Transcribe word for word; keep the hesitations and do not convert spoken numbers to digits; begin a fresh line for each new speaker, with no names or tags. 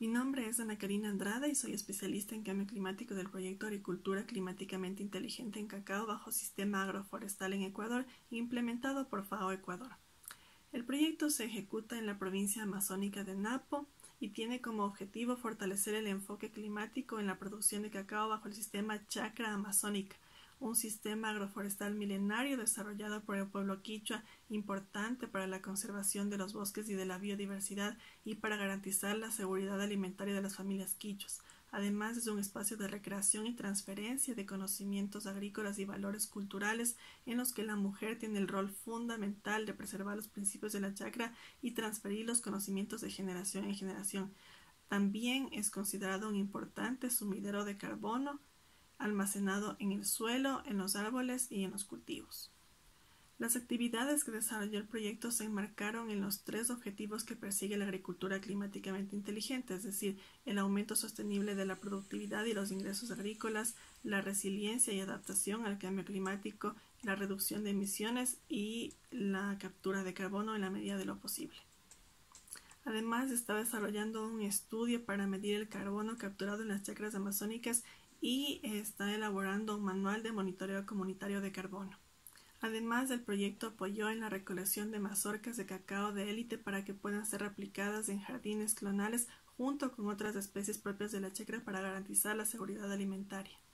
Mi nombre es Ana Karina Andrade y soy especialista en cambio climático del proyecto Agricultura Climáticamente Inteligente en Cacao bajo Sistema Agroforestal en Ecuador, implementado por FAO Ecuador. El proyecto se ejecuta en la provincia amazónica de Napo y tiene como objetivo fortalecer el enfoque climático en la producción de cacao bajo el sistema Chacra Amazónica, un sistema agroforestal milenario desarrollado por el pueblo quichua, importante para la conservación de los bosques y de la biodiversidad y para garantizar la seguridad alimentaria de las familias quichuas. Además, es un espacio de recreación y transferencia de conocimientos agrícolas y valores culturales en los que la mujer tiene el rol fundamental de preservar los principios de la chacra y transferir los conocimientos de generación en generación. También es considerado un importante sumidero de carbono almacenado en el suelo, en los árboles y en los cultivos. Las actividades que desarrolló el proyecto se enmarcaron en los tres objetivos que persigue la agricultura climáticamente inteligente, es decir, el aumento sostenible de la productividad y los ingresos agrícolas, la resiliencia y adaptación al cambio climático, la reducción de emisiones y la captura de carbono en la medida de lo posible. Además, está desarrollando un estudio para medir el carbono capturado en las chacras amazónicas y está elaborando un manual de monitoreo comunitario de carbono. Además, el proyecto apoyó en la recolección de mazorcas de cacao de élite para que puedan ser replicadas en jardines clonales junto con otras especies propias de la chacra para garantizar la seguridad alimentaria.